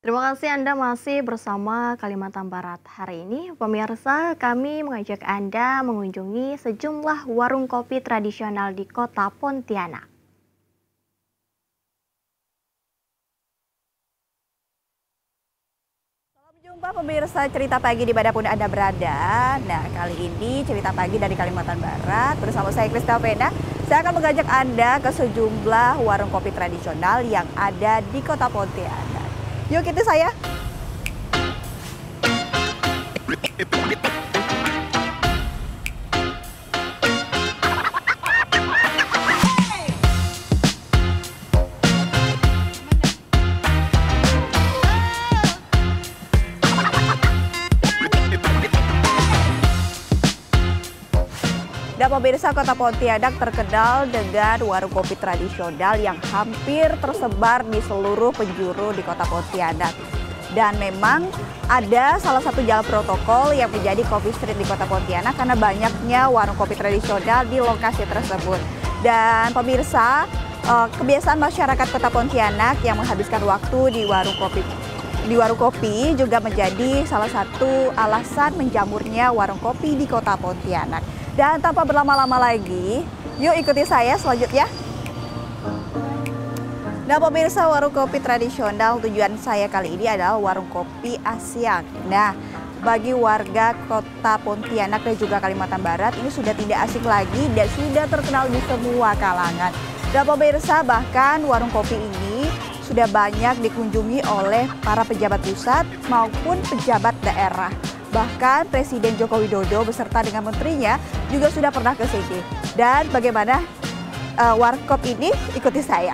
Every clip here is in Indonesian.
Terima kasih Anda masih bersama Kalimantan Barat. Hari ini, pemirsa, kami mengajak Anda mengunjungi sejumlah warung kopi tradisional di kota Pontianak. Jumpa pemirsa Cerita Pagi dimanapun Anda berada. Nah, kali ini Cerita Pagi dari Kalimantan Barat bersama saya Kristal Vena. Saya akan mengajak Anda ke sejumlah warung kopi tradisional yang ada di kota Pontianak. Yuk ikuti saya. Dan pemirsa, kota Pontianak terkenal dengan warung kopi tradisional yang hampir tersebar di seluruh penjuru di kota Pontianak. Dan memang ada salah satu jalan protokol yang menjadi coffee street di kota Pontianak karena banyaknya warung kopi tradisional di lokasi tersebut. Dan pemirsa, kebiasaan masyarakat kota Pontianak yang menghabiskan waktu di warung kopi juga menjadi salah satu alasan menjamurnya warung kopi di kota Pontianak. Dan tanpa berlama-lama lagi, yuk ikuti saya selanjutnya. Nah pemirsa, warung kopi tradisional tujuan saya kali ini adalah warung kopi Asyang. Nah, bagi warga kota Pontianak dan juga Kalimantan Barat ini sudah tidak asing lagi dan sudah terkenal di semua kalangan. Dan pemirsa, bahkan warung kopi ini sudah banyak dikunjungi oleh para pejabat pusat maupun pejabat daerah. Bahkan Presiden Joko Widodo beserta dengan menterinya juga sudah pernah ke sini. Dan bagaimana warkop ini? Ikuti saya.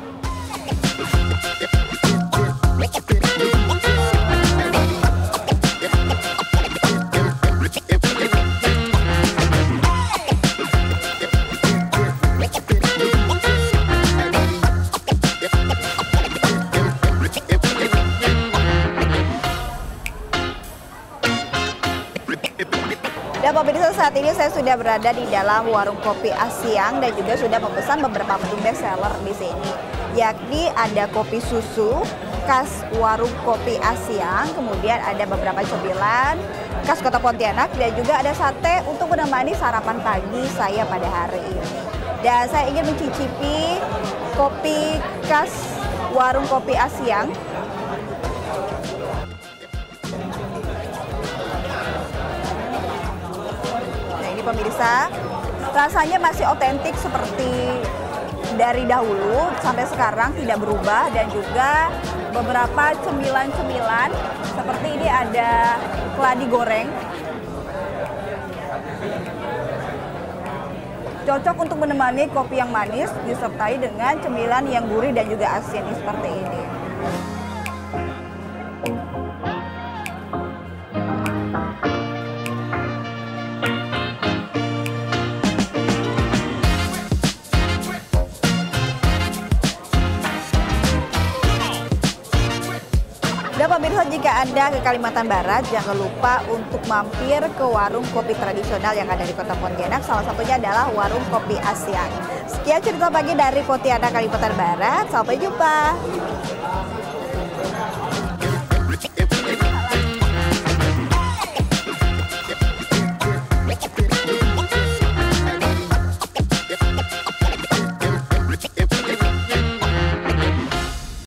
Dan pemirsa, saat ini saya sudah berada di dalam warung kopi Asyang dan juga sudah memesan beberapa menu best seller di sini. Yakni ada kopi susu khas warung kopi Asyang, kemudian ada beberapa cemilan khas kota Pontianak dan juga ada sate untuk menemani sarapan pagi saya pada hari ini. Dan saya ingin mencicipi kopi khas warung kopi Asyang. Pemirsa, rasanya masih otentik seperti dari dahulu sampai sekarang, tidak berubah. Dan juga beberapa cemilan-cemilan seperti ini, ada keladi goreng, cocok untuk menemani kopi yang manis disertai dengan cemilan yang gurih dan juga asin seperti ini. Dan pemirsa, jika Anda ke Kalimantan Barat, jangan lupa untuk mampir ke warung kopi tradisional yang ada di kota Pontianak. Salah satunya adalah warung kopi Asyang. Sekian cerita pagi dari Pontianak, Kalimantan Barat. Sampai jumpa.